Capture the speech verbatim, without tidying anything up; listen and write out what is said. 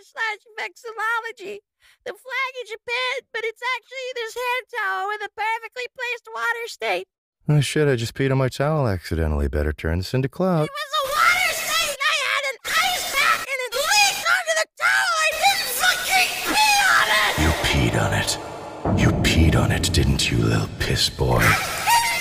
slash vexillology. The flag in Japan, but it's actually this hand towel with a perfectly placed water stain. Oh shit, I just peed on my towel accidentally. Better turn this into clout. It was a water stain! I had an ice pack and it leaked onto the towel! I didn't fucking pee on it! You peed on it. You peed on it, didn't you, little piss boy?